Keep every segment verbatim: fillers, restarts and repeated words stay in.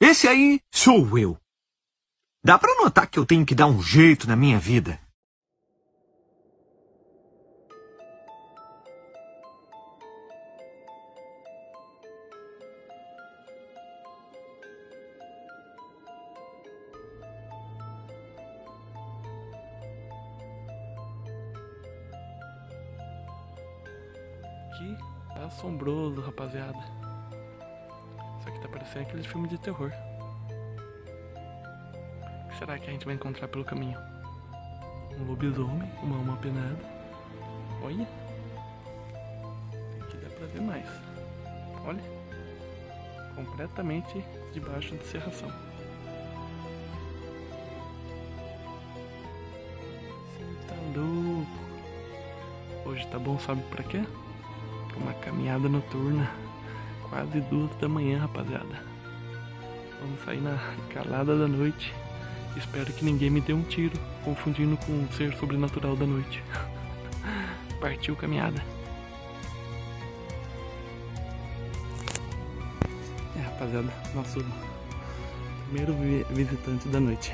Esse aí sou eu. Dá pra notar que eu tenho que dar um jeito na minha vida. Que assombroso, rapaziada. Isso aqui tá parecendo aquele filme de terror. O que será que a gente vai encontrar pelo caminho? Um lobisomem, uma alma penada. Olha. Aqui dá pra ver mais. Olha. Completamente debaixo de serração. Você tá louco. Hoje tá bom, sabe pra quê? Pra uma caminhada noturna. Quase duas da manhã, rapaziada. Vamos sair na calada da noite. Espero que ninguém me dê um tiro, confundindo com um ser sobrenatural da noite. Partiu caminhada. É, rapaziada, nosso primeiro vi visitante da noite.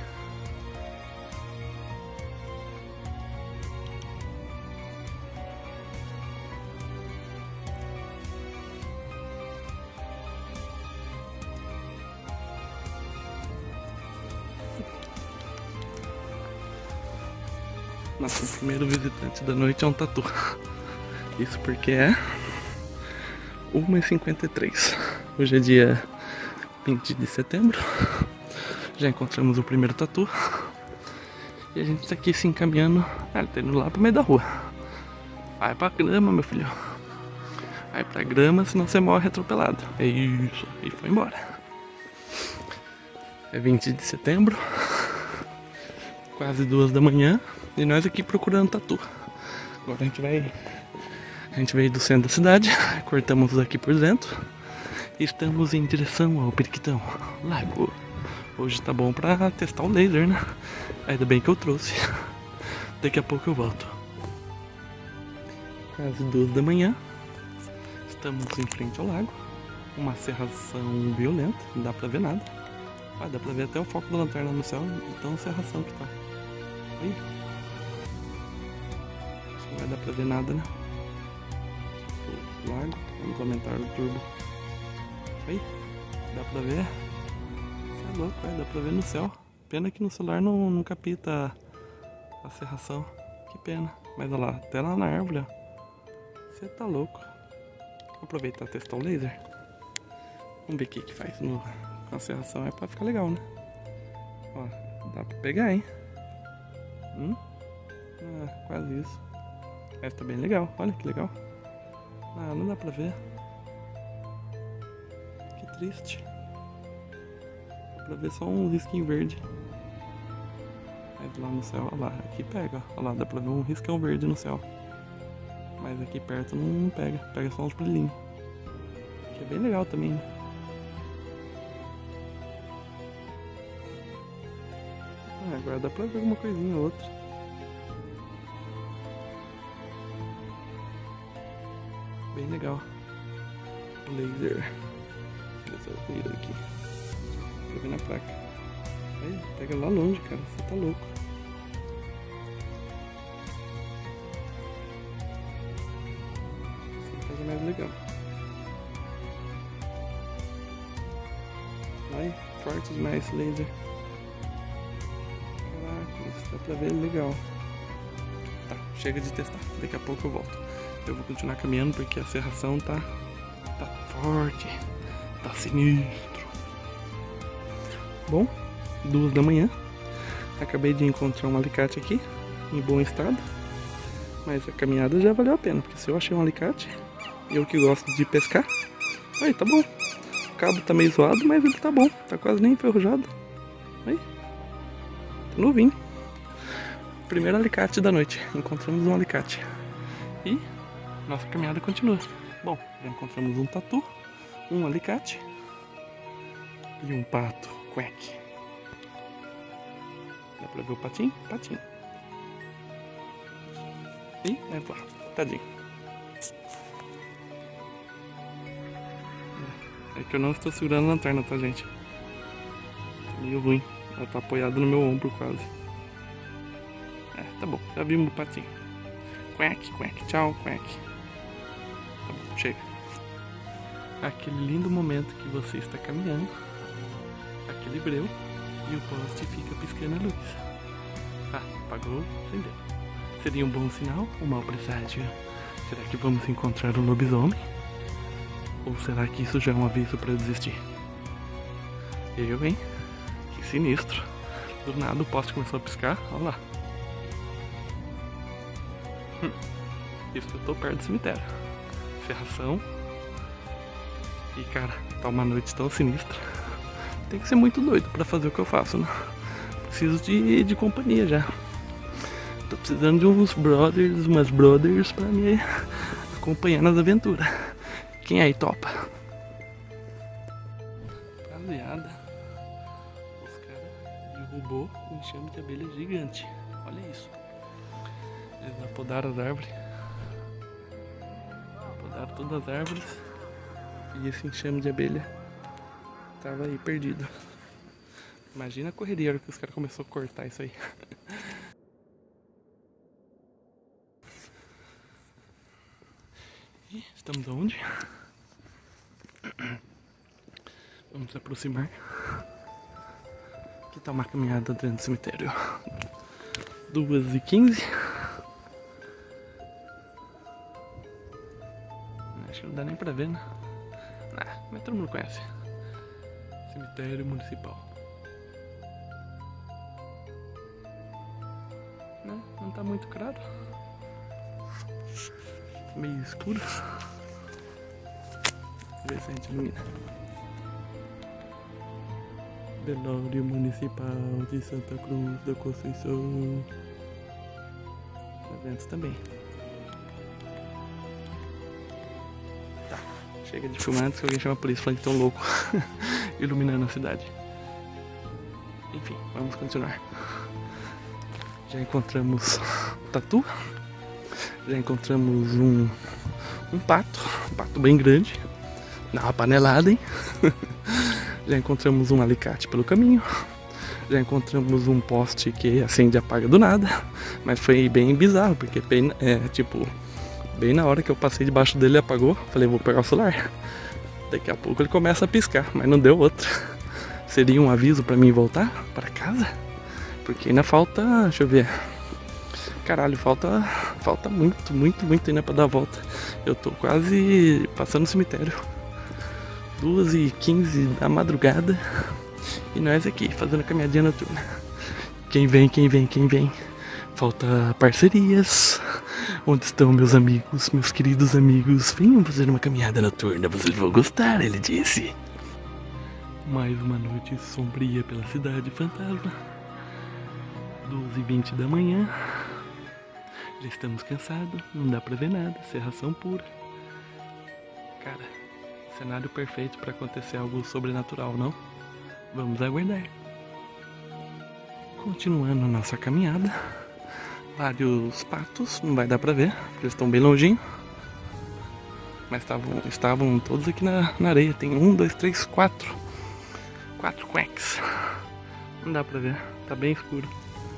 Nosso primeiro visitante da noite é um tatu. Isso porque é uma e cinquenta e três. Hoje é dia vinte de setembro. Já encontramos o primeiro tatu. E a gente está aqui se encaminhando. Ah, ele tá indo lá pro meio da rua. Vai pra grama, meu filho. Vai pra grama, senão você morre atropelado. É isso. E foi embora. É vinte de setembro. Quase duas da manhã. E nós aqui procurando tatu. Agora a gente vai. A gente veio do centro da cidade. Cortamos aqui por dentro. E estamos em direção ao Periquitão Lago. Hoje tá bom pra testar o laser, né? Ainda bem que eu trouxe. Daqui a pouco eu volto. Quase duas da manhã. Estamos em frente ao lago. Uma serração violenta. Não dá pra ver nada. Ah, dá pra ver até o foco da lanterna no céu. Então serração que tá. Aí. Não vai dar pra ver nada, né? O lago, vamos aumentar o turbo. Aí, dá pra ver? Você é louco, é, dá pra ver no céu. Pena que no celular não, não capta a serração. Que pena. Mas olha lá, até lá na árvore, ó. Você tá louco. Vou aproveitar e testar o laser. Vamos ver o que que faz no, com a serração. É pra ficar legal, né? Ó, dá pra pegar, hein? Hum? Ah, quase isso. Essa tá bem legal, olha que legal. Ah, não dá pra ver. Que triste. Dá pra ver só um risquinho verde. Mas lá no céu, olha lá, aqui pega, olha lá, dá pra ver um riscão verde no céu. Mas aqui perto não pega, pega só uns brilhinhos. Que é bem legal também, né? Ah, agora dá pra ver alguma coisinha ou outra. Bem legal. O laser. Deixa eu ver aqui. Pra ver na placa. Aí, pega lá longe, cara. Você tá louco. Assim pega mais legal. Vai, forte demais esse laser. Caraca, isso dá pra ver legal. Tá, chega de testar. Daqui a pouco eu volto. Eu vou continuar caminhando porque a serração tá, tá forte, tá sinistro. Bom, duas da manhã. Acabei de encontrar um alicate aqui, em bom estado. Mas a caminhada já valeu a pena, porque se eu achei um alicate, eu que gosto de pescar, aí tá bom. O cabo tá meio zoado, mas ele tá bom, tá quase nem enferrujado. Aí, tá novinho. Primeiro alicate da noite, encontramos um alicate. E nossa caminhada continua. Bom, já encontramos um tatu, um alicate e um pato, quack. Dá pra ver o patinho? Patinho. E vai voar, tadinho. É que eu não estou segurando a lanterna, tá, gente? Meio ruim. Ela tá apoiada no meu ombro quase. É, tá bom. Já vimos o patinho. Quack, quack, tchau, quack. Tá bom, chega. Aquele lindo momento que você está caminhando, aquele breu, e o poste fica piscando a luz. Ah, apagou, acendeu. Seria um bom sinal ou um mau presságio? Será que vamos encontrar um lobisomem? Ou será que isso já é um aviso para eu desistir? Eu, hein? Que sinistro. Do nada o poste começou a piscar, olha lá. Hum, isso que eu tô perto do cemitério. Ferração. E cara, tá uma noite tão sinistra. Tem que ser muito doido pra fazer o que eu faço, né? Preciso de, de companhia já. Tô precisando de uns brothers, umas brothers pra me acompanhar nas aventuras. Quem aí topa? Rapaziada, os caras derrubou um enxame de abelha gigante. Olha isso. Eles apodaram as árvores. Apodaram todas as árvores. E esse enxame de abelha tava aí perdido. Imagina a correria a hora que os caras começaram a cortar isso aí. E estamos aonde? Vamos nos aproximar. Aqui tá uma caminhada dentro do cemitério. duas e quinze. Acho que não dá nem pra ver, né? Ah, mas todo mundo conhece. Cemitério Municipal. Não, não tá muito claro. Meio escuro. Vamos ver se a gente ilumina. Velório Municipal de Santa Cruz da Conceição. Eventos também. Tá, chega de filmar antes que alguém chama a polícia falando que tão louco iluminando a cidade. Enfim, vamos continuar. Já encontramos tatu. Já encontramos um, um pato. Um pato bem grande. Dá uma panelada, hein? Já encontramos um alicate pelo caminho. Já encontramos um poste que acende e apaga do nada. Mas foi bem bizarro, porque bem, é, tipo, bem na hora que eu passei debaixo dele, ele apagou. Falei, vou pegar o celular. Daqui a pouco ele começa a piscar, mas não deu outro. Seria um aviso pra mim voltar para casa? Porque ainda falta, deixa eu ver. Caralho, falta, falta muito, muito, muito ainda pra dar a volta. Eu tô quase passando no cemitério. duas e quinze da madrugada. E nós aqui, fazendo a caminhadinha noturna. Quem vem, quem vem, quem vem? Falta parcerias. Onde estão meus amigos, meus queridos amigos? Venham fazer uma caminhada noturna, vocês vão gostar, ele disse. Mais uma noite sombria pela cidade fantasma. duas e vinte da manhã. Já estamos cansados, não dá pra ver nada, serração pura. Cara, cenário perfeito pra acontecer algo sobrenatural, não? Vamos aguardar. Continuando nossa caminhada. Vários patos, não vai dar pra ver, porque eles estão bem longinho. Mas tavam, estavam todos aqui na, na areia. Tem um, dois, três, quatro. Quatro quacks. Não dá pra ver, tá bem escuro.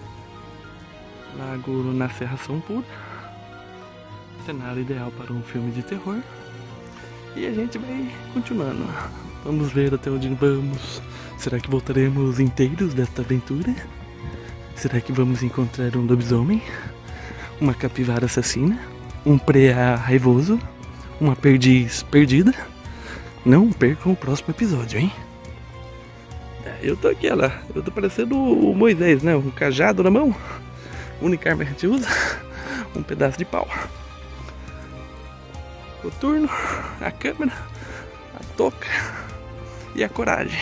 Lago na serração pura. Cenário ideal para um filme de terror. E a gente vai continuando. Vamos ver até onde vamos. Será que voltaremos inteiros desta aventura? Será que vamos encontrar um lobisomem? Uma capivara assassina? Um preá raivoso? Uma perdiz perdida? Não percam o próximo episódio, hein? Eu tô aqui, olha lá. Eu tô parecendo o Moisés, né? Um cajado na mão. A única arma que a gente usa. Um pedaço de pau. O turno, a câmera, a touca e a coragem.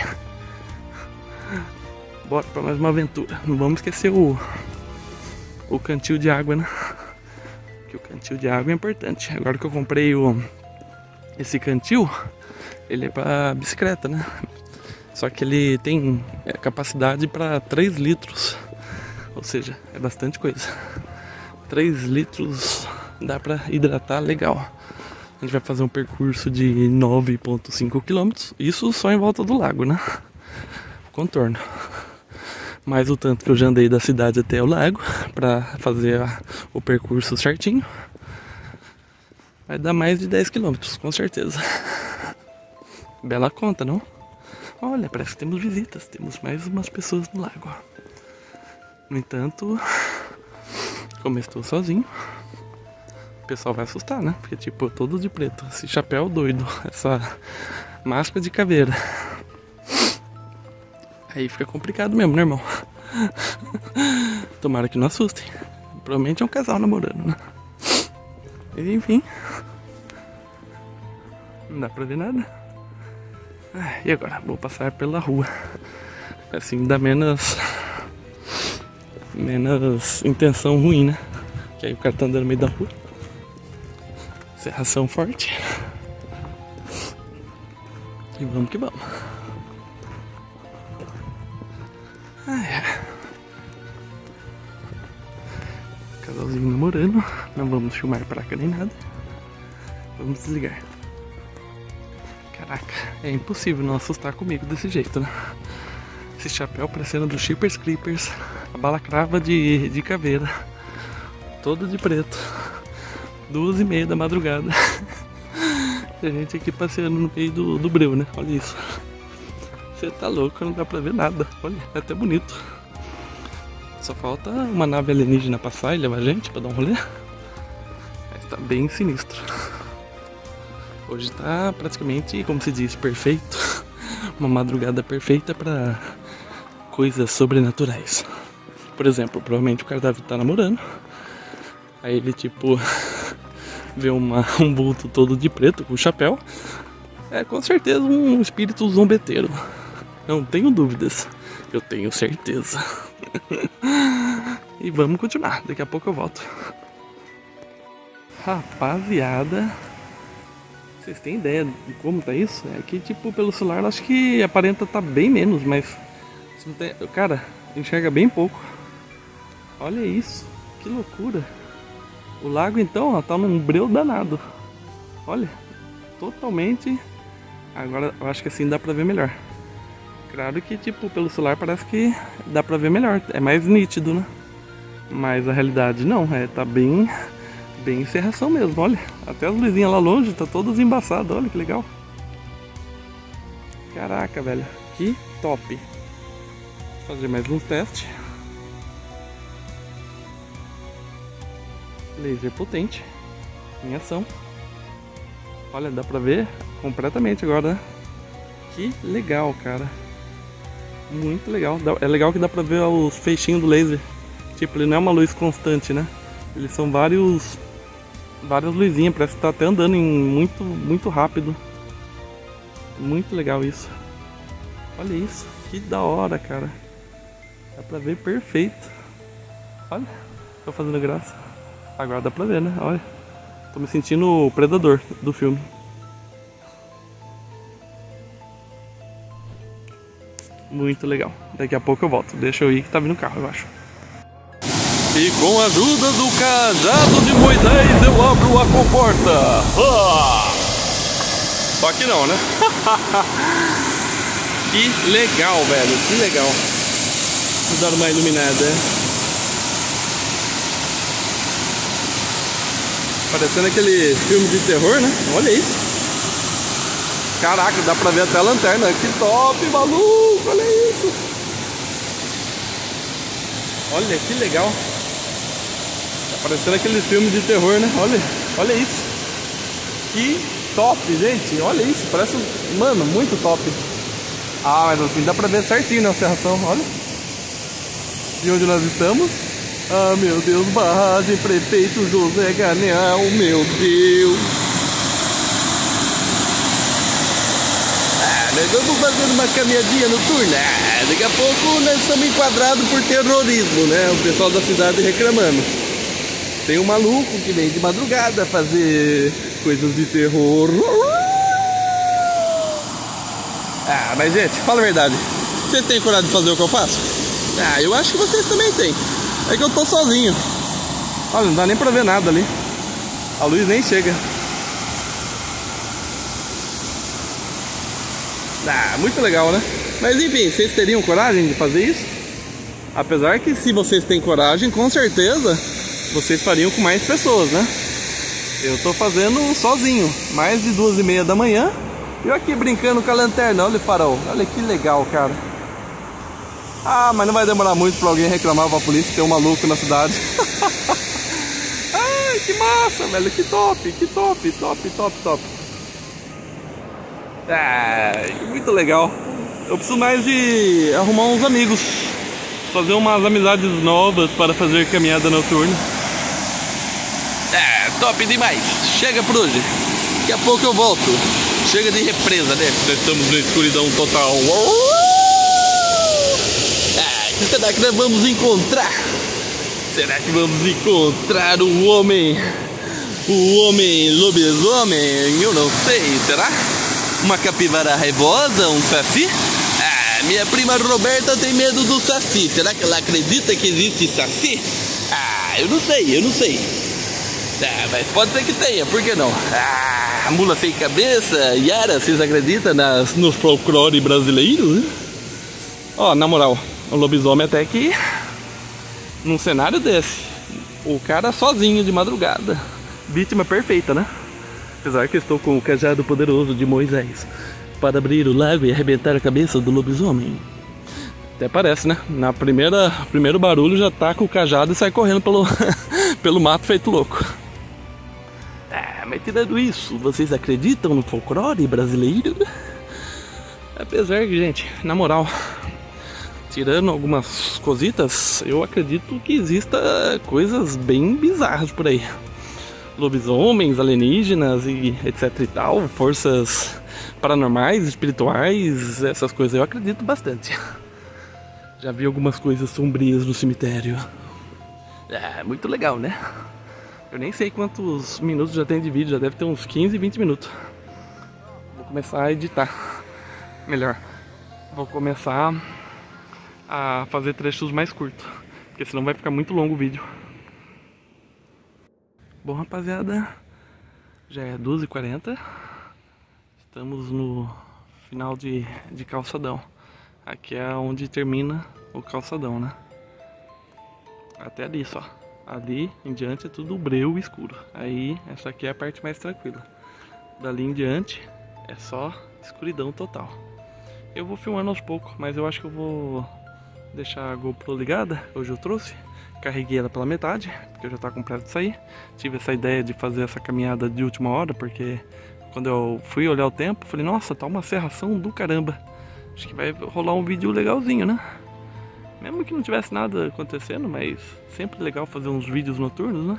Bora pra mais uma aventura. Não vamos esquecer o o cantil de água, né? Que o cantil de água é importante. Agora que eu comprei o esse cantil, ele é pra bicicleta, né? Só que ele tem capacidade para três litros. Ou seja, é bastante coisa. três litros dá pra hidratar legal. A gente vai fazer um percurso de nove vírgula cinco quilômetros. Isso só em volta do lago, né? contorno. Mais o tanto que eu já andei da cidade até o lago pra fazer a, o percurso certinho. Vai dar mais de dez quilômetros, com certeza. Bela conta, não? Olha, parece que temos visitas. Temos mais umas pessoas no lago. No entanto, como eu estou sozinho, o pessoal vai assustar, né? Porque tipo, todo de preto. Esse chapéu doido. Essa máscara de caveira. Aí fica complicado mesmo, né, irmão? Tomara que não assustem. Provavelmente é um casal namorando, né? E, enfim. Não dá pra ver nada. Ah, e agora? Vou passar pela rua. Assim dá menos... Menos intenção ruim, né? Que aí o cara tá andando no meio da rua. Serração forte. E vamos que vamos. Ah, é. Casalzinho namorando. Não vamos filmar placa nem nada. Vamos desligar. Caraca, é impossível não assustar comigo desse jeito, né? Esse chapéu parecendo do Shippers Creepers. A balacrava de, de caveira. Todo de preto. Duas e meia da madrugada. E a gente aqui passeando no meio do, do breu, né? Olha isso. Você tá louco, não dá pra ver nada. Olha, é até bonito. Só falta uma nave alienígena passar e levar a gente pra dar um rolê. Mas tá bem sinistro. Hoje tá praticamente, como se diz, perfeito. Uma madrugada perfeita pra coisas sobrenaturais. Por exemplo, provavelmente o cara deve estar namorando. Aí ele tipo vê uma, um vulto todo de preto com chapéu. É com certeza um espírito zombeteiro. Não tenho dúvidas. Eu tenho certeza. E vamos continuar. Daqui a pouco eu volto. Rapaziada, vocês têm ideia de como tá isso? É que tipo pelo celular eu acho que aparenta tá bem menos, mas você não tem... cara, enxerga bem pouco. Olha isso, que loucura. O lago então ó, tá num breu danado. Olha, totalmente. Agora eu acho que assim dá pra ver melhor. Claro que tipo pelo celular parece que dá pra ver melhor, é mais nítido, né? Mas a realidade não, é, tá bem, bem encerração mesmo, olha. Até as luzinhas lá longe tá todas embaçadas, olha que legal. Caraca, velho, que top. Vou fazer mais um teste. Laser potente em ação. Olha, dá pra ver completamente agora, né? Que legal, cara. Muito legal. É legal que dá pra ver os feixinhos do laser. Tipo, ele não é uma luz constante, né? Eles são vários... Várias luzinhas. Parece que tá até andando em muito, muito rápido. Muito legal isso. Olha isso. Que da hora, cara. Dá pra ver perfeito. Olha. Tô fazendo graça. Agora dá pra ver, né? Olha. Tô me sentindo o predador do filme. Muito legal. Daqui a pouco eu volto. Deixa eu ir que tá vindo o carro, eu acho. E com a ajuda do cajado de Moisés eu abro a comporta. Ah! Só que não, né? Que legal, velho. Que legal. Vou dar uma iluminada. Parecendo aquele filme de terror, né? Olha isso. Caraca, dá pra ver até a lanterna. Que top, maluco. Olha isso. Olha que legal. Tá parecendo aquele filme de terror, né? Olha, olha isso. Que top, gente. Olha isso. Parece, mano, muito top. Ah, mas assim dá pra ver certinho na serração. Olha. E onde nós estamos? Ah, meu Deus, barragem, prefeito José Ganeal, meu Deus. Ah, nós estamos fazendo uma caminhadinha noturna. Ah, daqui a pouco nós estamos enquadrados por terrorismo, né? O pessoal da cidade reclamando. Tem um maluco que vem de madrugada fazer coisas de terror. Ah, mas gente, fala a verdade. Vocês têm coragem de fazer o que eu faço? Ah, eu acho que vocês também têm. É que eu tô sozinho. Olha, não dá nem pra ver nada ali. A luz nem chega. Ah, muito legal, né? Mas enfim, vocês teriam coragem de fazer isso? Apesar que se vocês têm coragem, com certeza vocês fariam com mais pessoas, né? Eu tô fazendo sozinho, mais de duas e meia da manhã. E eu aqui brincando com a lanterna, olha o farol. Olha que legal, cara. Ah, mas não vai demorar muito pra alguém reclamar pra polícia ter um maluco na cidade. Ai, que massa, velho. Que top, que top, top, top, top. Ah, muito legal. Eu preciso mais de arrumar uns amigos, fazer umas amizades novas para fazer caminhada noturna. É, top demais. Chega por hoje. Daqui a pouco eu volto. Chega de represa, né? Nós estamos na escuridão total. Ah, o que será que nós vamos encontrar? Será que vamos encontrar o homem? O homem lobisomem? Eu não sei, será? Uma capivara raivosa? Um saci? Ah, minha prima Roberta tem medo do saci. Será que ela acredita que existe saci? Ah, eu não sei, eu não sei. Ah, mas pode ser que tenha, por que não? Ah, mula sem cabeça, Yara, vocês acreditam nas, nos folclore brasileiros? Ó, na moral, o lobisomem até que num cenário desse, o cara sozinho de madrugada, vítima perfeita, né? Apesar que estou com o cajado poderoso de Moisés para abrir o lago e arrebentar a cabeça do lobisomem. Até parece, né? Na primeira primeiro barulho já tá com o cajado e sai correndo pelo, pelo mato feito louco. Ah, mas tirando isso, vocês acreditam no folclore brasileiro? Apesar que, gente, na moral, tirando algumas cositas, eu acredito que exista coisas bem bizarras por aí. Lobisomens, alienígenas e etc e tal, forças paranormais, espirituais, essas coisas eu acredito bastante. Já vi algumas coisas sombrias no cemitério. É, muito legal, né? Eu nem sei quantos minutos já tem de vídeo, já deve ter uns quinze, vinte minutos. Vou começar a editar melhor. Vou começar a fazer trechos mais curtos, porque senão vai ficar muito longo o vídeo. Bom, rapaziada, já é duas e quarenta. Estamos no final de, de calçadão. Aqui é onde termina o calçadão, né? Até ali só. Ali em diante é tudo breu escuro. Aí essa aqui é a parte mais tranquila. Dali em diante é só escuridão total. Eu vou filmando aos poucos, mas eu acho que eu vou deixar a GoPro ligada. Hoje eu trouxe. Carreguei ela pela metade, porque eu já estava com pressa de sair. Tive essa ideia de fazer essa caminhada de última hora, porque quando eu fui olhar o tempo, falei, nossa, tá uma serração do caramba. Acho que vai rolar um vídeo legalzinho, né? Mesmo que não tivesse nada acontecendo, mas sempre legal fazer uns vídeos noturnos, né?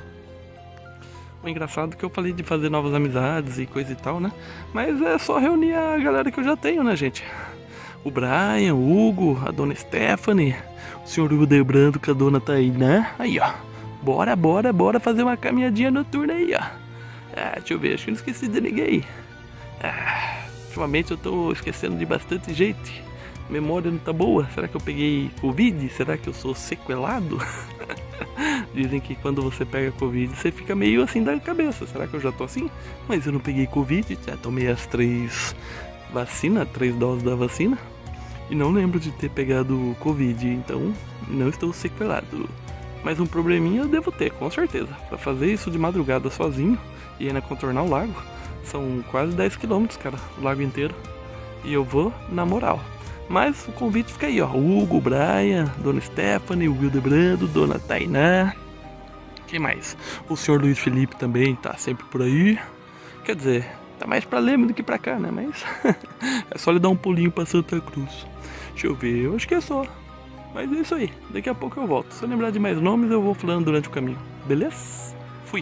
O engraçado é que eu falei de fazer novas amizades e coisa e tal, né? Mas é só reunir a galera que eu já tenho, né, gente? O Brian, o Hugo, a dona Stephanie, o senhor Hildebrando com a dona Tainá. Aí, ó. Bora, bora, bora fazer uma caminhadinha noturna aí, ó. Ah, deixa eu ver, acho que não esqueci de ninguém. Ah, ultimamente eu tô esquecendo de bastante gente. Memória não tá boa. Será que eu peguei Covid? Será que eu sou sequelado? Dizem que quando você pega Covid, você fica meio assim da cabeça. Será que eu já tô assim? Mas eu não peguei Covid, já tomei as três vacinas, três doses da vacina. E não lembro de ter pegado Covid, então não estou sequelado. Mas um probleminha eu devo ter, com certeza. Pra fazer isso de madrugada sozinho e ainda contornar o lago, são quase dez quilômetros, cara, o lago inteiro. E eu vou na moral. Mas o convite fica aí, ó. Hugo, Brian, dona Stephanie, o Hildebrando, dona Tainá. Quem mais? O senhor Luiz Felipe também tá sempre por aí. Quer dizer, tá mais pra Leme do que pra cá, né? Mas é só ele dar um pulinho pra Santa Cruz. Deixa eu ver, eu acho que é só. Mas é isso aí, daqui a pouco eu volto. Se eu lembrar de mais nomes, eu vou falando durante o caminho. Beleza? Fui!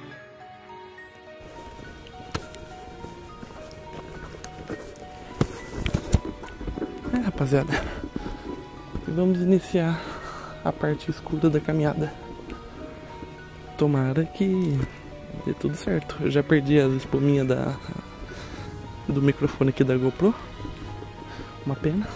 É, rapaziada, vamos iniciar a parte escura da caminhada. Tomara que dê tudo certo. Eu já perdi as espuminhas da, do microfone aqui da GoPro. Uma pena.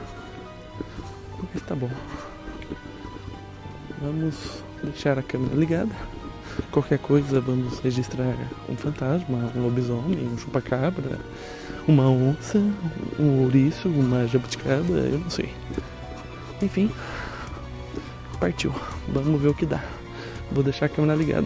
Mas tá bom. Vamos deixar a câmera ligada. qualquer coisa vamos registrar um fantasma, um lobisomem, um chupacabra, uma onça, um ouriço, uma jabuticaba, eu não sei. Enfim, partiu. Vamos ver o que dá. Vou deixar a câmera ligada.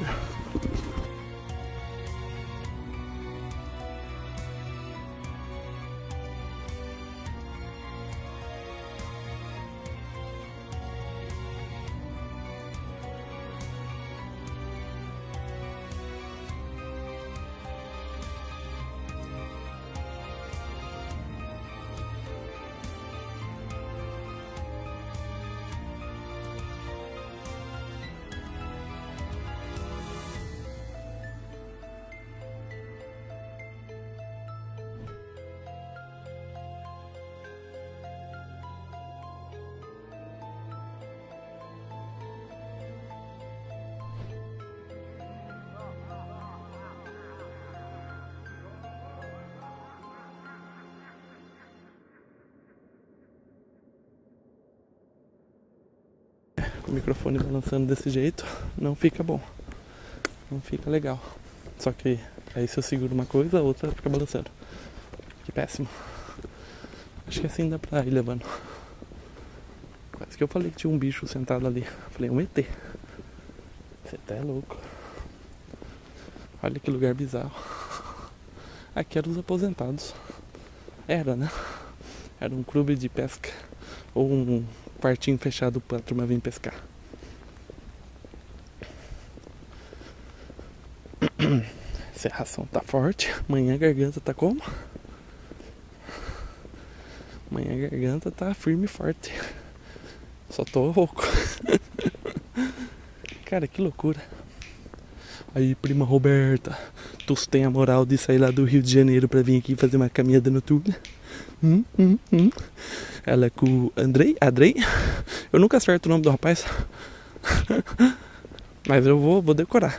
O microfone balançando desse jeito não fica bom, não fica legal. Só que aí se eu seguro uma coisa, a outra fica balançando. Que péssimo. Acho que assim dá pra ir levando. Quase que eu falei que tinha um bicho sentado ali. Falei, um E T. Você tá louco. Olha que lugar bizarro. Aqui eram os aposentados. Era, né? Era um clube de pesca. Ou um quartinho fechado pra turma vir pescar. Serração tá forte. Amanhã a garganta tá como? Amanhã a garganta tá firme e forte. Só tô rouco. Cara, que loucura. Aí, prima Roberta, tu tem a moral de sair lá do Rio de Janeiro pra vir aqui fazer uma caminhada noturna? Hum, hum, hum. Ela é com o Andrei, Andrei. Eu nunca acerto o nome do rapaz. Mas eu vou, vou decorar.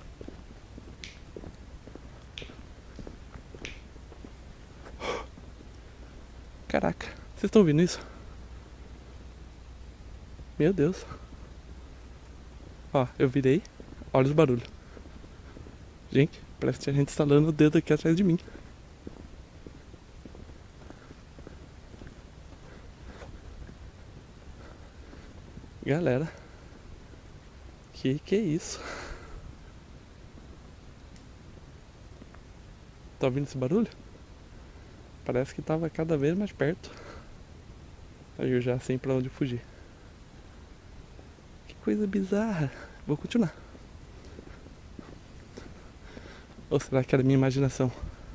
Caraca, vocês estão ouvindo isso? Meu Deus. Ó, eu virei. Olha os barulhos. Gente, parece que tinha gente instalando o dedo aqui atrás de mim. Galera, que que é isso? Tá ouvindo esse barulho? Parece que tava cada vez mais perto. Aí eu já sei pra onde fugir. Que coisa bizarra. Vou continuar. Ou será que era minha imaginação?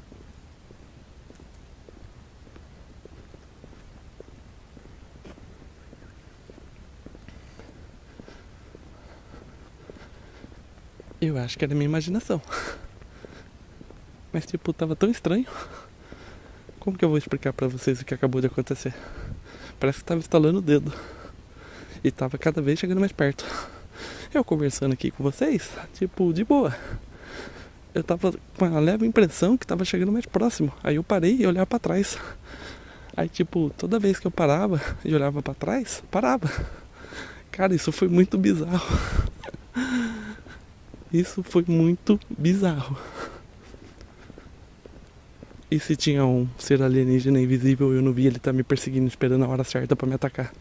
Eu acho que era minha imaginação. Mas tipo, tava tão estranho. Como que eu vou explicar pra vocês o que acabou de acontecer? Parece que tava estalando o dedo. E tava cada vez chegando mais perto. Eu conversando aqui com vocês, tipo, de boa. Eu tava com a leve impressão que tava chegando mais próximo. Aí eu parei e olhava pra trás. Aí tipo, toda vez que eu parava e olhava pra trás, parava. Cara, isso foi muito bizarro. Isso foi muito bizarro. E se tinha um ser alienígena invisível, eu não vi, ele tá me perseguindo, esperando a hora certa pra me atacar.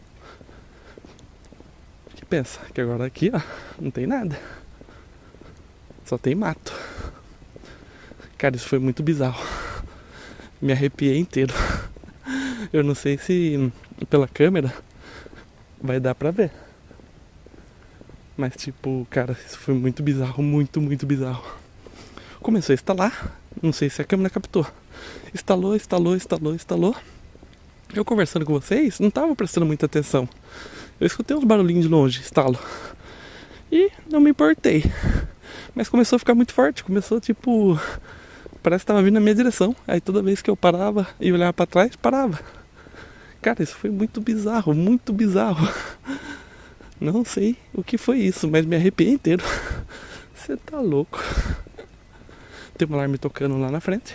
Que pensa? Que agora aqui, ó, não tem nada. Só tem mato. Cara, isso foi muito bizarro. Me arrepiei inteiro. Eu não sei se pela câmera vai dar pra ver. Mas tipo, cara, isso foi muito bizarro, muito, muito bizarro. Começou a estalar, não sei se a câmera captou. Estalou, estalou, estalou, estalou. Eu conversando com vocês, não tava prestando muita atenção. Eu escutei uns barulhinhos de longe, estalo. E não me importei. Mas começou a ficar muito forte, começou tipo... Parece que tava vindo na minha direção. Aí toda vez que eu parava e olhava pra trás, parava. Cara, isso foi muito bizarro, muito bizarro. Não sei o que foi isso, mas me arrepiei inteiro. Você tá louco. Tem um alarme tocando lá na frente.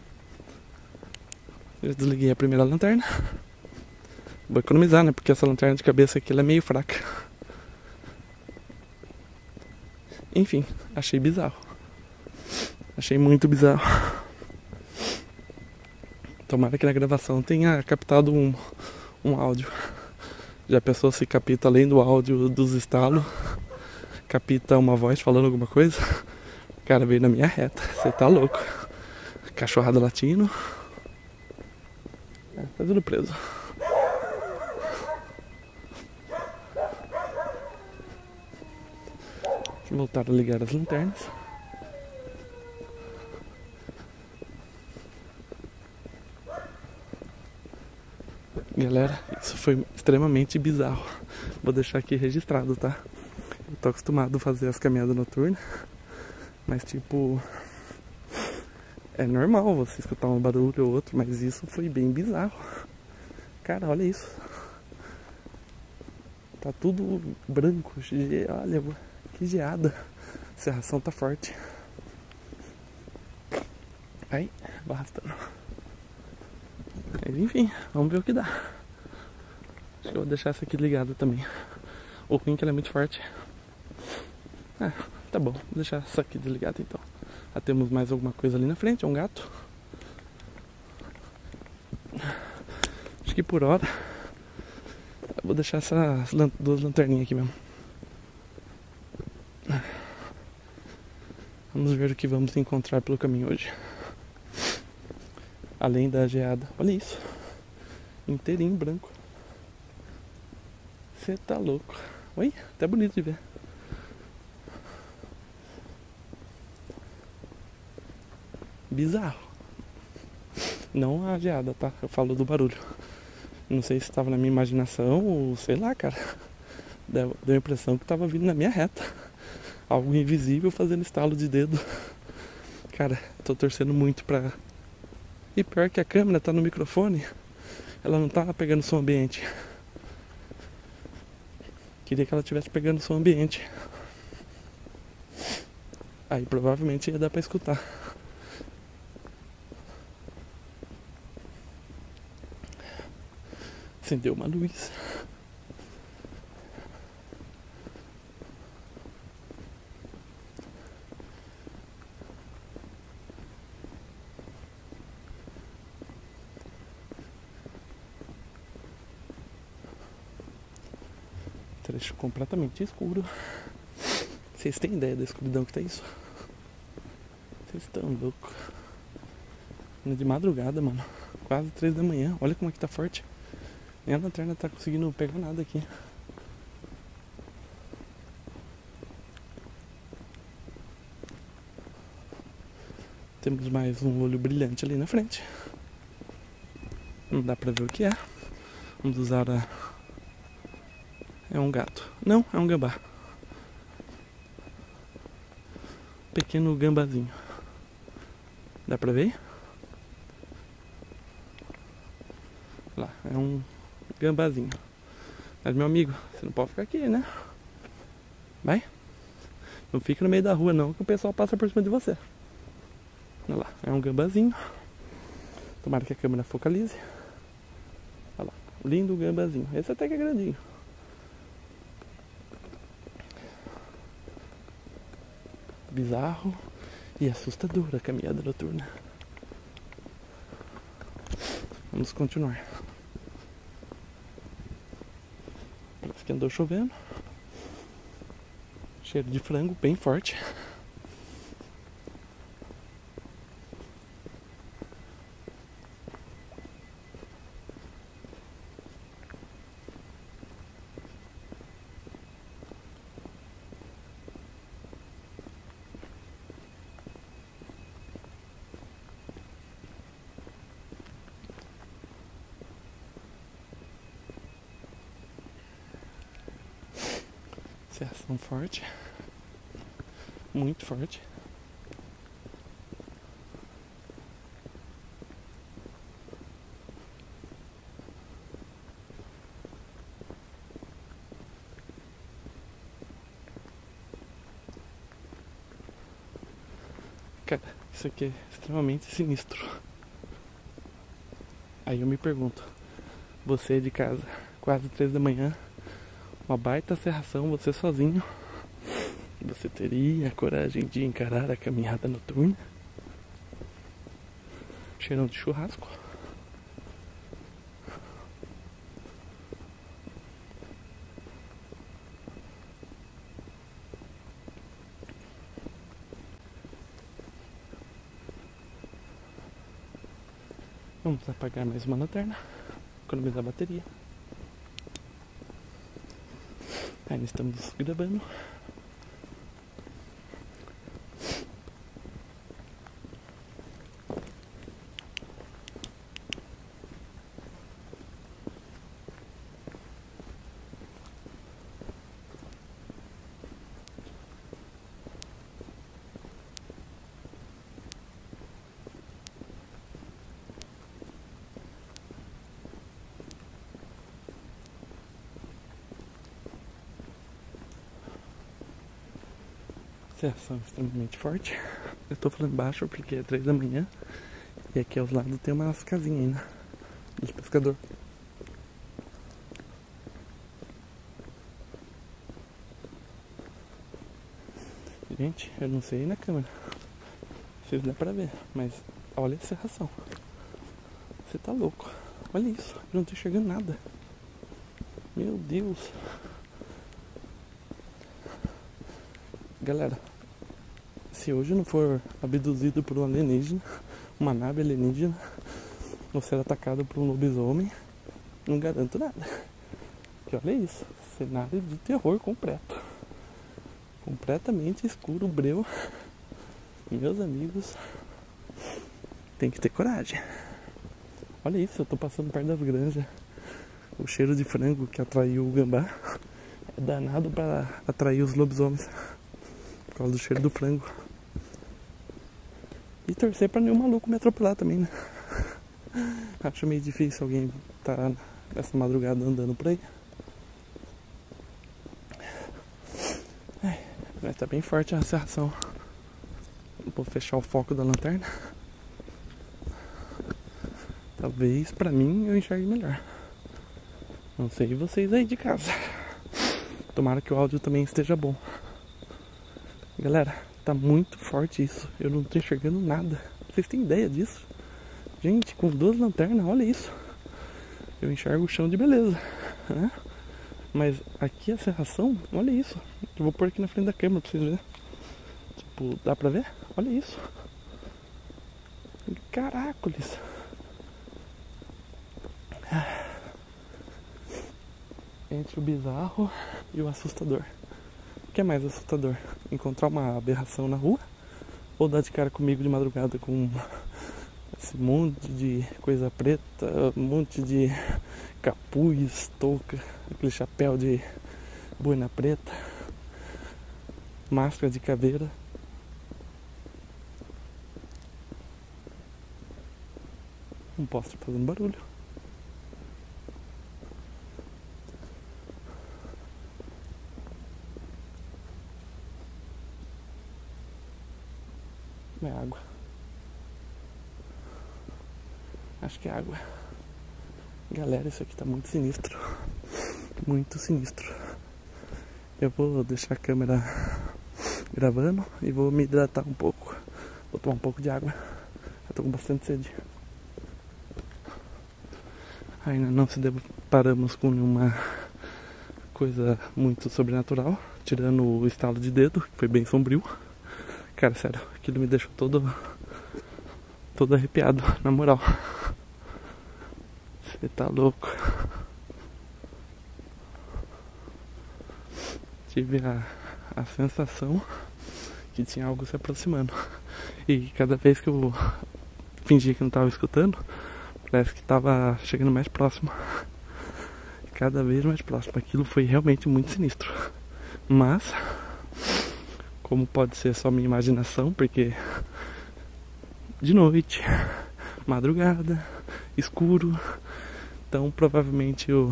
Eu desliguei a primeira lanterna. Vou economizar, né? Porque essa lanterna de cabeça aqui ela é meio fraca. Enfim, achei bizarro. Achei muito bizarro. Tomara que na gravação tenha captado um, um áudio. Já pensou se capta além do áudio dos estalos, capta uma voz falando alguma coisa? O cara veio na minha reta, você tá louco. Cachorrada latino. É, tá tudo preso. Voltaram a ligar as lanternas. Galera, isso foi extremamente bizarro. Vou deixar aqui registrado, tá? Eu tô acostumado a fazer as caminhadas noturnas, mas tipo, é normal você escutar um barulho ou outro, mas isso foi bem bizarro. Cara, olha isso. Tá tudo branco, ge... olha que geada. A serração tá forte. Aí, vou arrastando. Mas enfim, vamos ver o que dá. Acho que eu vou deixar essa aqui ligada também. O ruim é que ela é muito forte. Ah, tá bom, vou deixar essa aqui desligada então. Já temos mais alguma coisa ali na frente, é um gato. Acho que por hora eu vou deixar essas duas lanterninhas aqui mesmo. Vamos ver o que vamos encontrar pelo caminho hoje. Além da geada. Olha isso. Inteirinho branco. Você tá louco. Oi, até bonito de ver. Bizarro. Não a geada, tá? Eu falo do barulho. Não sei se estava na minha imaginação ou sei lá, cara. Deu, deu a impressão que estava vindo na minha reta. Algo invisível fazendo estalo de dedo. Cara, tô torcendo muito pra... E pior que a câmera tá no microfone, ela não tá pegando som ambiente. Queria que ela estivesse pegando som ambiente. Aí provavelmente ia dar pra escutar. Acendeu uma luz. Trecho completamente escuro. Vocês têm ideia da escuridão que tá isso? Vocês estão loucos. De madrugada, mano. Quase três da manhã. Olha como é que tá forte. Nem a lanterna tá conseguindo pegar nada aqui. Temos mais um olho brilhante ali na frente. Não dá pra ver o que é. Vamos usar a... É um gato. Não, é um gambá. Pequeno gambazinho. Dá pra ver? Lá, é um gambazinho. Mas meu amigo, você não pode ficar aqui, né? Vai. Não fica no meio da rua não, que o pessoal passa por cima de você. Olha lá, é um gambazinho. Tomara que a câmera focalize. Olha lá, lindo gambazinho. Esse até que é grandinho. Bizarro e assustadora a caminhada noturna. Vamos continuar. Parece que andou chovendo. Cheiro de frango bem forte. Serração forte. Muito forte. Cara, isso aqui é extremamente sinistro. Aí eu me pergunto, você de casa, quase três da manhã, uma baita serração, você sozinho, você Você teria coragem de encarar a caminhada noturna? Cheirão de churrasco. Vamos apagar mais uma lanterna, economizar a bateria. Ainda estamos gravando. Serração extremamente forte. Eu tô falando baixo porque é três da manhã. E aqui aos lados tem umas casinhas ainda dos pescadores. Gente, eu não sei aí na câmera se dá pra ver, mas olha a serração. Você tá louco. Olha isso, eu não tô enxergando nada. Meu Deus. Galera, se hoje não for abduzido por um alienígena, uma nave alienígena, ou ser atacado por um lobisomem, não garanto nada. Porque olha isso, cenário de terror completo. Completamente escuro, breu. Meus amigos, tem que ter coragem. Olha isso, eu tô passando perto das granjas. O cheiro de frango que atraiu o gambá é danado para atrair os lobisomens. Por causa do cheiro do frango. E torcer pra nenhum maluco me atropelar também, né? Acho meio difícil alguém tá nessa madrugada andando por aí. Ai, mas tá bem forte a serração. Vou fechar o foco da lanterna. Talvez pra mim eu enxergue melhor. Não sei vocês aí de casa. Tomara que o áudio também esteja bom. Galera, tá muito forte isso. Eu não tô enxergando nada. Vocês têm ideia disso? Gente, com duas lanternas, olha isso. Eu enxergo o chão de beleza, né? Mas aqui a serração, olha isso. Eu vou pôr aqui na frente da câmera pra vocês verem. Tipo, dá pra ver? Olha isso. Caracoles. Entre o bizarro e o assustador. O que é mais assustador? Encontrar uma aberração na rua? Ou dar de cara comigo de madrugada com esse monte de coisa preta, um monte de capuz, touca, aquele chapéu de boina preta, máscara de caveira. Um poste fazendo barulho. Não é água. Acho que é água. Galera, isso aqui tá muito sinistro. Muito sinistro. Eu vou deixar a câmera gravando e vou me hidratar um pouco. Vou tomar um pouco de água. Eu tô com bastante sede. Ainda não se deparamos com nenhuma coisa muito sobrenatural, tirando o estalo de dedo, que foi bem sombrio. Cara, sério, aquilo me deixou todo todo arrepiado, na moral. Você tá louco. Tive a, a sensação que tinha algo se aproximando. E cada vez que eu fingia que não tava escutando, parece que tava chegando mais próximo. Cada vez mais próximo. Aquilo foi realmente muito sinistro. Mas, como pode ser só minha imaginação, porque de noite, madrugada, escuro, então provavelmente o,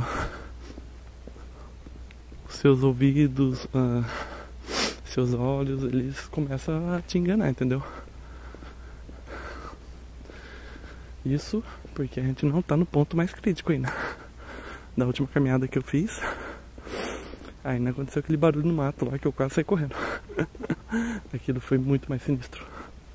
os seus ouvidos, uh, seus olhos, eles começam a te enganar, entendeu? Isso porque a gente não tá no ponto mais crítico ainda. Da última caminhada que eu fiz, ainda aconteceu aquele barulho no mato lá que eu quase saí correndo. Aquilo foi muito mais sinistro.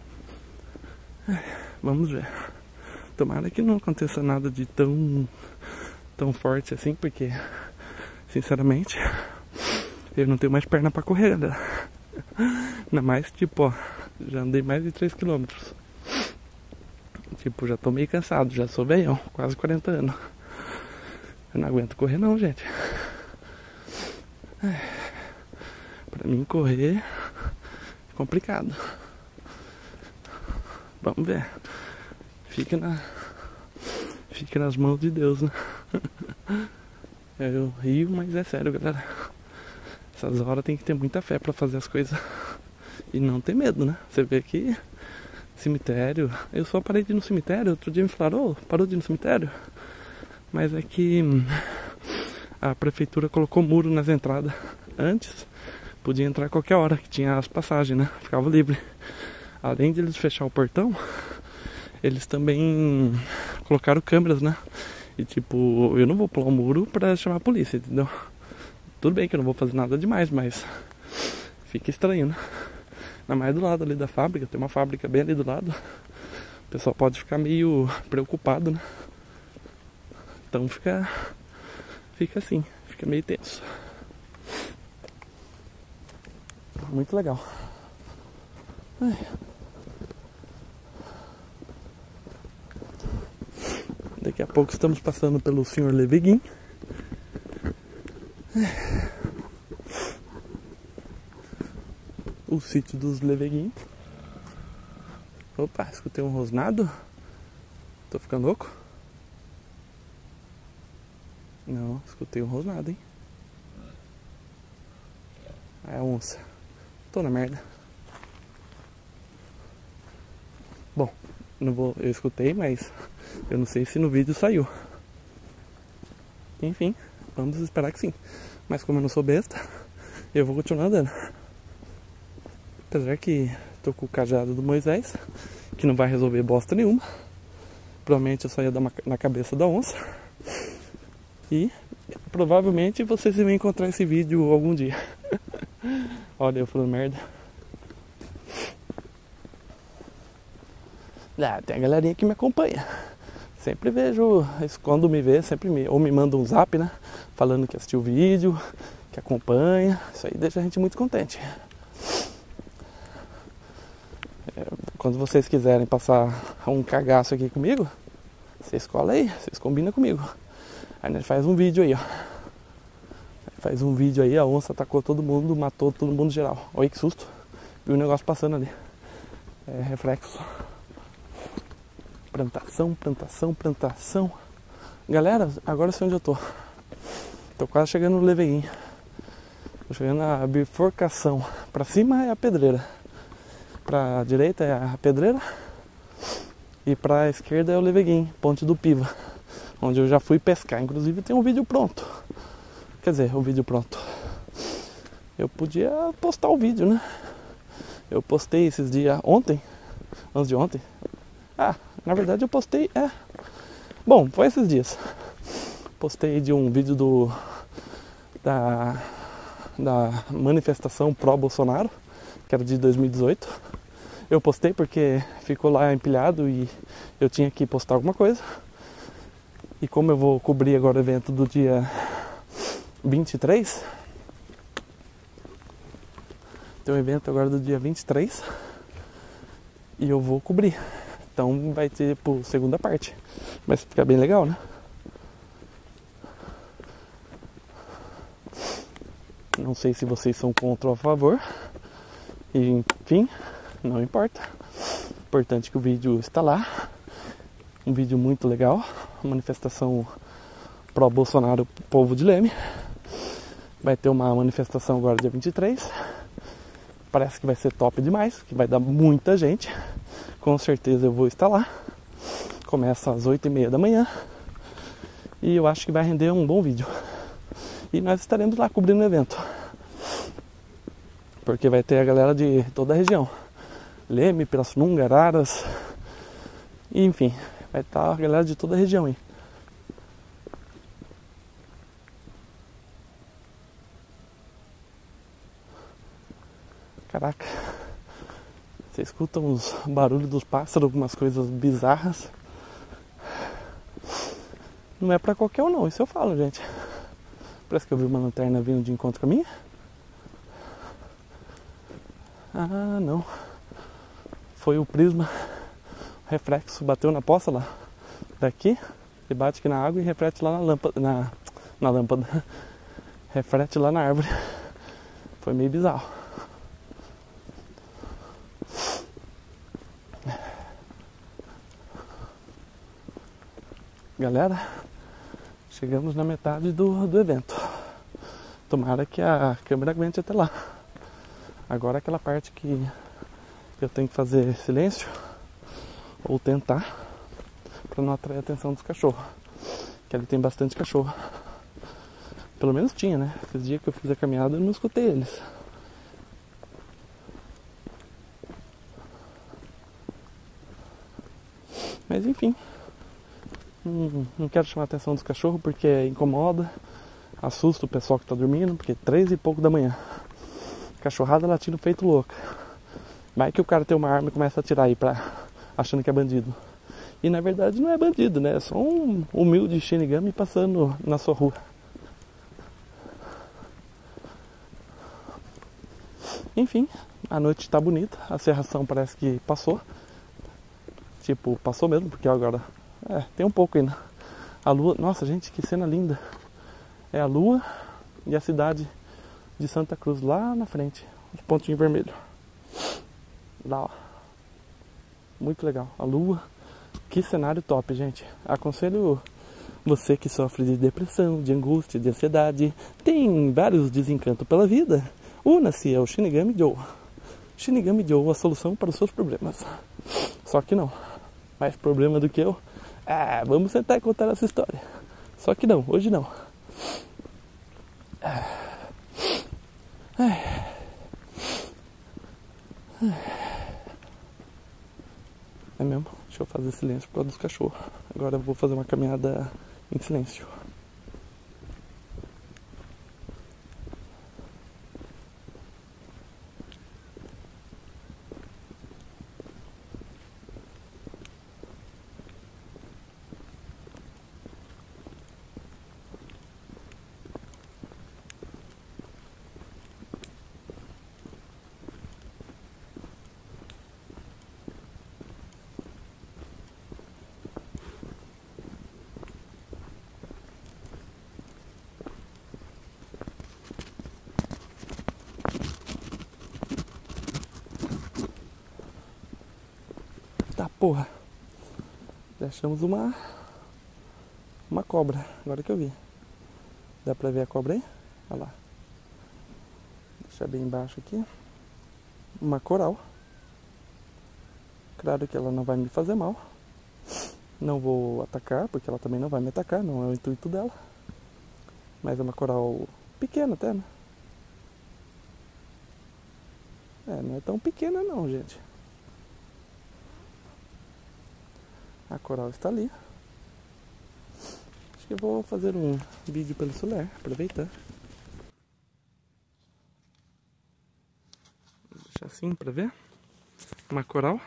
Vamos ver. Tomara que não aconteça nada de tão, tão forte assim, porque, sinceramente, eu não tenho mais perna pra correr, galera. Ainda mais, tipo, ó, já andei mais de três quilômetros. Tipo, já tô meio cansado, já sou velhão, quase quarenta anos. Eu não aguento correr não, gente. Pra mim correr é complicado. Vamos ver. Fica na Fica nas mãos de Deus, né? Eu rio, mas é sério, galera. Essas horas tem que ter muita fé pra fazer as coisas. E não ter medo, né? Você vê que cemitério... Eu só parei de ir no cemitério. Outro dia me falaram, ô, parou de ir no cemitério? Mas é que a prefeitura colocou muro nas entradas. Antes podia entrar a qualquer hora, que tinha as passagens, né? Ficava livre. Além de eles fechar o portão, eles também colocaram câmeras, né? E tipo, eu não vou pular o muro pra chamar a polícia, entendeu? Tudo bem que eu não vou fazer nada demais, mas fica estranho, né? Ainda mais do lado ali da fábrica, tem uma fábrica bem ali do lado. O pessoal pode ficar meio preocupado, né? Então fica, fica assim, fica meio tenso. Muito legal. Ai. Daqui a pouco estamos passando pelo senhor Leveguin. O sítio dos Leveguin. Opa, escutei um rosnado. Tô ficando louco? Não, escutei um rosnado, hein? É a onça. Tô na merda. Bom, não vou, eu escutei, mas eu não sei se no vídeo saiu. Enfim, vamos esperar que sim. Mas como eu não sou besta, eu vou continuar andando. Apesar que tô com o cajado do Moisés, que não vai resolver bosta nenhuma. Provavelmente eu só ia dar uma, na cabeça da onça. E provavelmente vocês vão encontrar esse vídeo algum dia. Olha eu falando merda. Ah, tem a galerinha que me acompanha. Sempre vejo, quando me vê, sempre me, ou me manda um zap, né? Falando que assistiu o vídeo, que acompanha. Isso aí deixa a gente muito contente. É, quando vocês quiserem passar um cagaço aqui comigo, vocês colam aí, vocês combinam comigo. Aí a gente faz um vídeo aí, ó. Faz um vídeo aí, a onça atacou todo mundo, matou todo mundo geral. Olha que susto. Viu o negócio passando ali. É reflexo. Plantação, plantação, plantação. Galera, agora eu sei onde eu tô. Tô quase chegando no Leveguin. Tô chegando na bifurcação. Pra cima é a pedreira. Pra direita é a pedreira. E pra esquerda é o Leveguin, Ponte do Piva. Onde eu já fui pescar. Inclusive tem um vídeo pronto. Quer dizer, o vídeo pronto. Eu podia postar o vídeo, né? Eu postei esses dias ontem. Antes de ontem. Ah, na verdade eu postei, é. Bom, foi esses dias. Postei de um vídeo do da, da manifestação pró-Bolsonaro, que era de dois mil e dezoito. Eu postei porque ficou lá empilhado e eu tinha que postar alguma coisa. E como eu vou cobrir agora o evento do dia vinte e três, tem um evento agora do dia vinte e três e eu vou cobrir. Então vai ter por segunda parte. Vai ficar bem legal, né? Não sei se vocês são contra ou a favor. E, enfim, não importa. Importante que o vídeo está lá. Um vídeo muito legal. Uma manifestação pró-Bolsonaro, povo de Leme. Vai ter uma manifestação agora dia vinte e três. Parece que vai ser top demais, que vai dar muita gente. Com certeza eu vou estar lá. Começa às oito e meia da manhã. E eu acho que vai render um bom vídeo. E nós estaremos lá cobrindo o evento. Porque vai ter a galera de toda a região. Leme, Pirassununga, Araras. E, enfim, vai estar a galera de toda a região aí. Caraca. Você escuta uns barulhos dos pássaros, algumas coisas bizarras. Não é pra qualquer um não, isso eu falo, gente. Parece que eu vi uma lanterna vindo de encontro com a minha. Ah, não. Foi o prisma reflexo, bateu na poça lá. Daqui, e bate aqui na água e reflete lá na lâmpada. Na, na lâmpada. Reflete lá na árvore. Foi meio bizarro. Galera, chegamos na metade do, do evento. Tomara que a câmera aguente até lá. Agora aquela parte que eu tenho que fazer silêncio, ou tentar, para não atrair a atenção dos cachorros. Que ali tem bastante cachorro. Pelo menos tinha, né? Esses dias que eu fiz a caminhada eu não escutei eles. Mas enfim. Hum, não quero chamar a atenção dos cachorros porque incomoda, assusta o pessoal que tá dormindo, porque três e pouco da manhã. Cachorrada latindo feito louca. Vai que o cara tem uma arma e começa a atirar aí pra, achando que é bandido. E na verdade não é bandido, né? É só um humilde Shinigami passando na sua rua. Enfim, a noite tá bonita, a serração parece que passou. Tipo, passou mesmo, porque agora é, tem um pouco ainda. A lua, nossa gente, que cena linda. É a lua e a cidade de Santa Cruz lá na frente, os pontinhos vermelhos. Lá, ó. Muito legal. A lua, que cenário top, gente. Aconselho você que sofre de depressão, de angústia, de ansiedade, tem vários desencantos pela vida. Una-se ao Shinigami Joe. Shinigami Joe, a solução para os seus problemas. Só que não. Mais problema do que eu. Ah, vamos sentar e contar essa história. Só que não, hoje não. É mesmo? Deixa eu fazer silêncio por causa dos cachorros. Agora eu vou fazer uma caminhada em silêncio. Tá, porra. Deixamos uma uma cobra, agora que eu vi. Dá pra ver a cobra aí? Olha lá. Deixar bem embaixo aqui. Uma coral. Claro que ela não vai me fazer mal. Não vou atacar, porque ela também não vai me atacar, não é o intuito dela. Mas é uma coral pequena até, né? É, não é tão pequena não, gente. A coral está ali. Acho que eu vou fazer um vídeo pelo celular, aproveitar. Vou deixar assim para ver. Uma coral.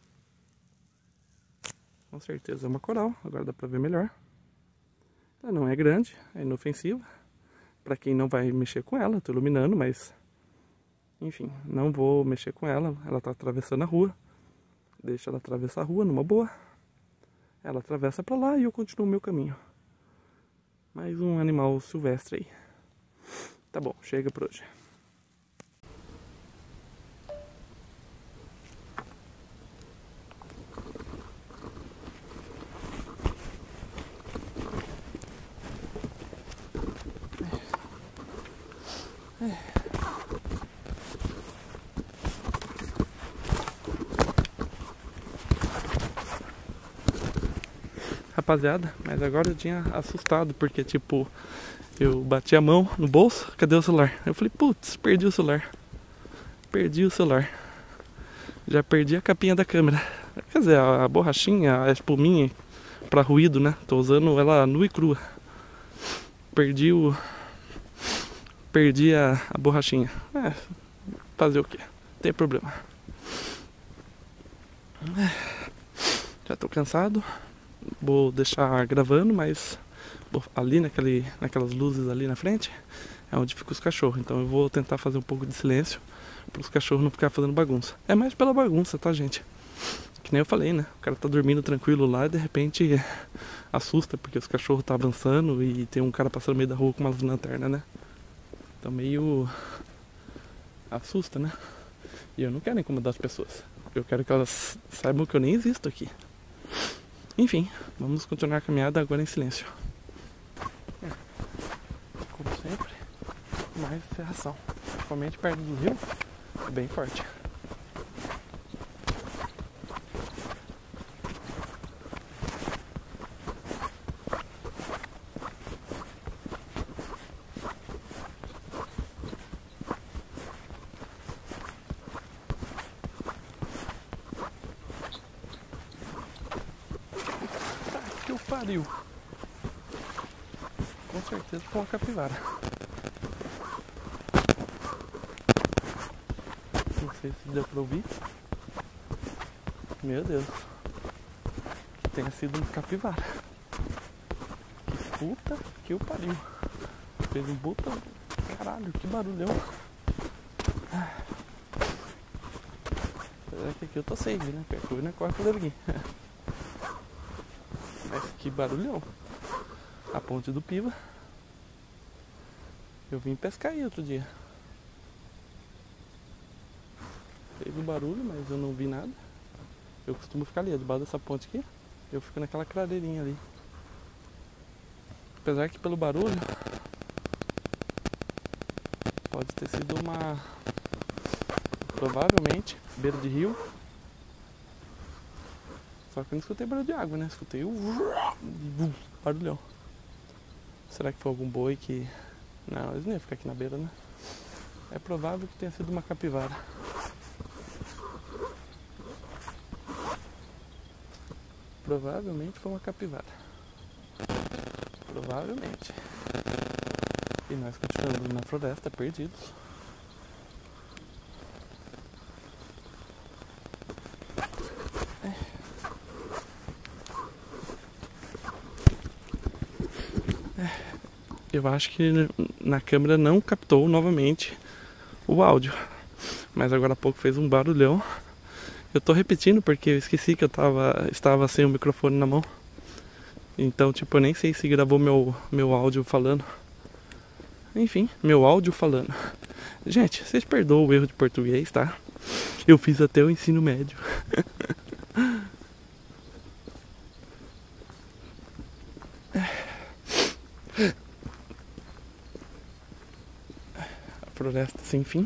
Com certeza é uma coral, agora dá para ver melhor. Ela não é grande, é inofensiva. Para quem não vai mexer com ela, estou iluminando, mas... Enfim, não vou mexer com ela. Ela está atravessando a rua. Deixa ela atravessar a rua numa boa. Ela atravessa para lá e eu continuo o meu caminho. Mais um animal silvestre aí. Tá bom, chega por hoje. É. Rapaziada, mas agora eu tinha assustado, porque tipo, eu bati a mão no bolso, cadê o celular? Eu falei, putz, perdi o celular. Perdi o celular. Já perdi a capinha da câmera. Quer dizer, a borrachinha, a espuminha pra ruído, né? Tô usando ela nua e crua. Perdi o... Perdi a, a borrachinha. É, fazer o quê? tem problema. Já tô cansado. Vou deixar gravando, mas ali naquele, naquelas luzes ali na frente é onde ficam os cachorros. Então eu vou tentar fazer um pouco de silêncio para os cachorros não ficarem fazendo bagunça. É mais pela bagunça, tá, gente? Que nem eu falei, né? O cara tá dormindo tranquilo lá e de repente assusta porque os cachorros tá avançando e tem um cara passando no meio da rua com umas lanternas, né? Então meio assusta, né? E eu não quero incomodar as pessoas. Eu quero que elas saibam que eu nem existo aqui. Enfim, vamos continuar a caminhada agora em silêncio. É, como sempre, mais serração. Principalmente perto do rio, é bem forte. Que o pariu! Com certeza foi uma capivara. Não sei se deu pra ouvir. Meu Deus. Que tenha sido um capivara. Que puta que o pariu. Fez um puta... Caralho, que barulhão. Apesar que aqui eu tô safe, né? Porque eu não corre por aqui. Mas que barulhão. A ponte do Piva. Eu vim pescar aí outro dia. Fez um barulho, mas eu não vi nada. Eu costumo ficar ali, debaixo dessa ponte aqui. Eu fico naquela cradeirinha ali. Apesar que pelo barulho pode ter sido uma... Provavelmente beira de rio. Só que eu não escutei barulho de água, né? Escutei o barulhão. Será que foi algum boi que... Não, eles não iam ficar aqui na beira, né? É provável que tenha sido uma capivara. Provavelmente foi uma capivara. Provavelmente. E nós continuamos na floresta, perdidos. Eu acho que na câmera não captou novamente o áudio. Mas agora há pouco fez um barulhão. Eu tô repetindo porque eu esqueci que eu tava, estava sem o microfone na mão. Então, tipo, eu nem sei se gravou meu, meu áudio falando. Enfim, meu áudio falando. Gente, vocês perdoam o erro de português, tá? Eu fiz até o ensino médio. A floresta sem fim.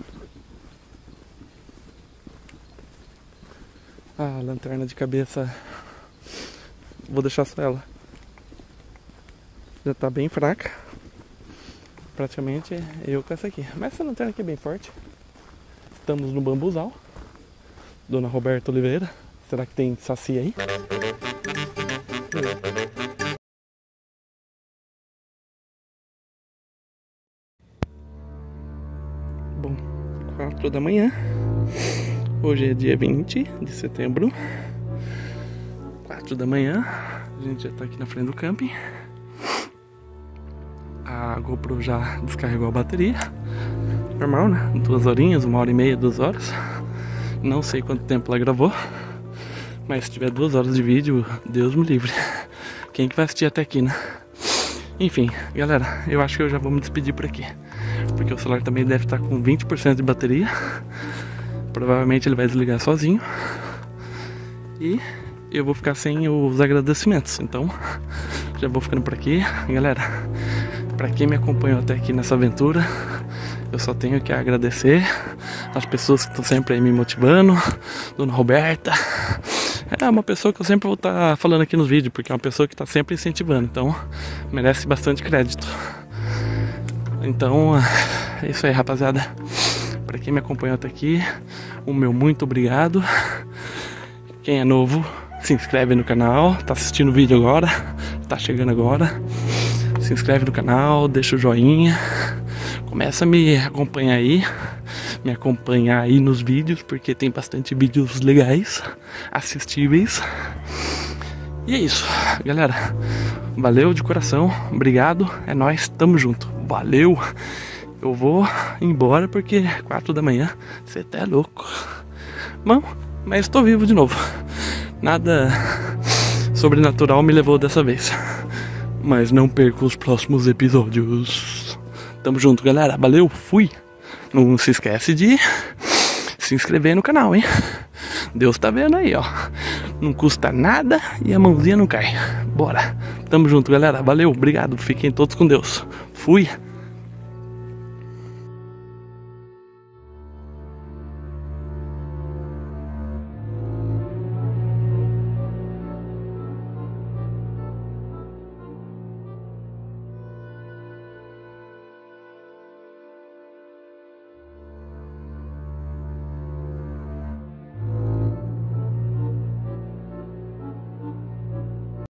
A lanterna de cabeça, vou deixar só ela. Já tá bem fraca. Praticamente eu com essa aqui. Mas essa lanterna aqui é bem forte. Estamos no bambuzal. Dona Roberta Oliveira. Será que tem saci aí? Bom, quatro da manhã. Hoje é dia vinte de setembro. Quatro da manhã. A gente já tá aqui na frente do camping. A GoPro já descarregou a bateria. Normal, né? Duas horinhas, uma hora e meia, duas horas. Não sei quanto tempo ela gravou. Mas se tiver duas horas de vídeo, Deus me livre. Quem que vai assistir até aqui, né? Enfim, galera, eu acho que eu já vou me despedir por aqui. Porque o celular também deve estar com vinte por cento de bateria. Provavelmente ele vai desligar sozinho. E eu vou ficar sem os agradecimentos. Então, já vou ficando por aqui. Galera, pra quem me acompanhou até aqui nessa aventura, eu só tenho que agradecer as pessoas que estão sempre aí me motivando. Dona Roberta é uma pessoa que eu sempre vou estar falando aqui nos vídeos, porque é uma pessoa que está sempre incentivando. Então, merece bastante crédito. Então, é isso aí, rapaziada. Pra quem me acompanhou até aqui, o meu muito obrigado. Quem é novo, se inscreve no canal. Tá assistindo o vídeo agora, tá chegando agora. Se inscreve no canal, deixa o joinha. Começa a me acompanhar aí. me acompanhar aí nos vídeos, porque tem bastante vídeos legais, assistíveis. E é isso, galera. Valeu de coração, obrigado, é nóis, tamo junto. Valeu! Eu vou embora porque quatro da manhã, você tá louco. Bom, mas tô vivo de novo. Nada sobrenatural me levou dessa vez. Mas não perca os próximos episódios. Tamo junto, galera. Valeu, fui. Não se esquece de se inscrever no canal, hein? Deus tá vendo aí, ó. Não custa nada e a mãozinha não cai. Bora. Tamo junto, galera. Valeu, obrigado. Fiquem todos com Deus. Fui.